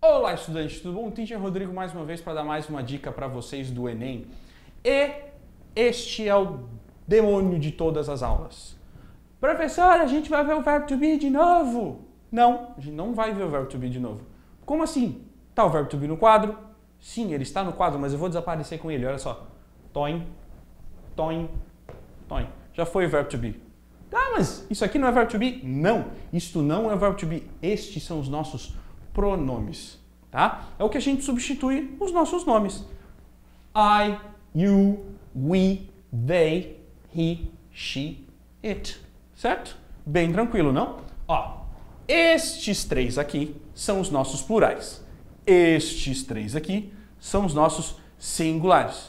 Olá, estudantes, tudo bom? Teacher Rodrigo mais uma vez para dar mais uma dica para vocês do Enem. E este é o demônio de todas as aulas. Professor, a gente vai ver o verbo to be de novo? Não, a gente não vai ver o verbo to be de novo. Como assim? Tá o verbo to be no quadro? Sim, ele está no quadro, mas eu vou desaparecer com ele, olha só. Toin, toin, toin. Já foi o verbo to be. Ah, mas isso aqui não é verbo to be? Não, isto não é o verbo to be. Estes são os nossos pronomes, tá? É o que a gente substitui os nossos nomes. I, you, we, they, he, she, it. Certo? Bem tranquilo, não? Ó, estes três aqui são os nossos plurais. Estes três aqui são os nossos singulares.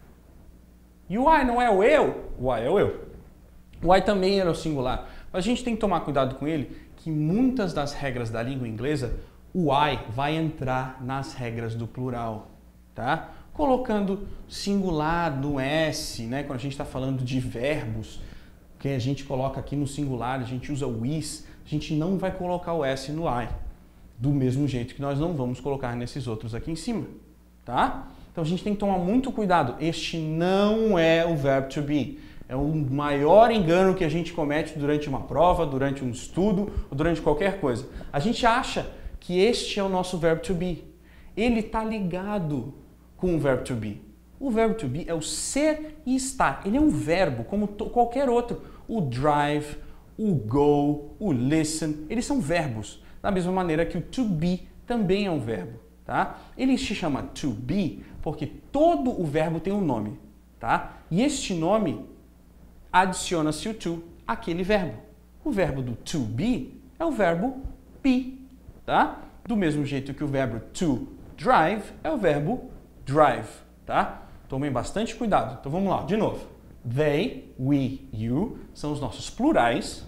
E o I não é o eu? O I é o eu. O I também era o singular. Mas a gente tem que tomar cuidado com ele, que muitas das regras da língua inglesa, o I vai entrar nas regras do plural, tá? Colocando singular no S, né? Quando a gente está falando de verbos, que a gente coloca aqui no singular, a gente usa o is, a gente não vai colocar o S no I, do mesmo jeito que nós não vamos colocar nesses outros aqui em cima, tá? Então a gente tem que tomar muito cuidado. Este não é o verbo to be. É o maior engano que a gente comete durante uma prova, durante um estudo ou durante qualquer coisa. A gente acha que este é o nosso verbo to be. Ele está ligado com o verbo to be. O verbo to be é o ser e estar. Ele é um verbo, como qualquer outro. O drive, o go, o listen, eles são verbos. Da mesma maneira que o to be também é um verbo, tá? Ele se chama to be porque todo o verbo tem um nome, tá? E este nome adiciona-se o to àquele verbo. O verbo do to be é o verbo be, tá? Do mesmo jeito que o verbo to drive é o verbo drive, tá? Tomem bastante cuidado. Então vamos lá, de novo. They, we, you são os nossos plurais.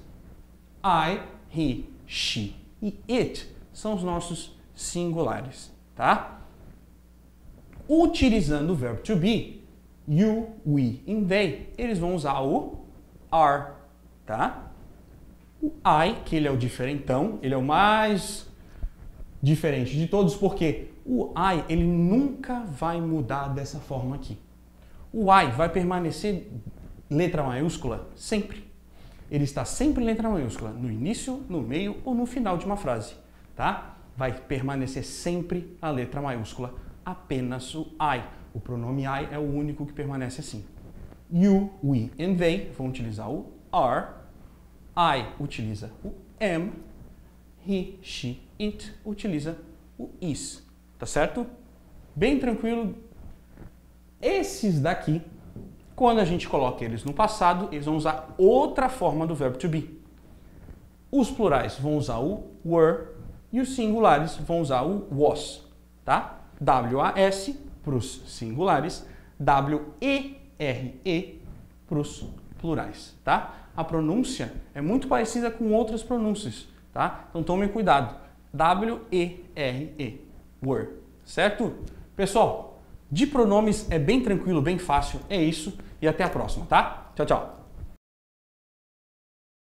I, he, she e it são os nossos singulares, tá? Utilizando o verbo to be, you, we e they, eles vão usar o are, tá? O I, que ele é o diferentão, ele é o mais diferente de todos, porque o I, ele nunca vai mudar dessa forma aqui. O I vai permanecer letra maiúscula sempre. Ele está sempre em letra maiúscula, no início, no meio ou no final de uma frase, tá? Vai permanecer sempre a letra maiúscula, apenas o I. O pronome I é o único que permanece assim. You, we and they vão utilizar o are. I utiliza o am. He, she, it utiliza o is. Tá certo? Bem tranquilo. Esses daqui, quando a gente coloca eles no passado, eles vão usar outra forma do verbo to be. Os plurais vão usar o were e os singulares vão usar o was, tá? W-A-S para os singulares, W-E-R-E para os plurais, tá? A pronúncia é muito parecida com outras pronúncias, tá? Então tomem cuidado. W-E-R-E, were, certo? Pessoal, de pronomes é bem tranquilo, bem fácil, é isso e até a próxima, tá? Tchau, tchau!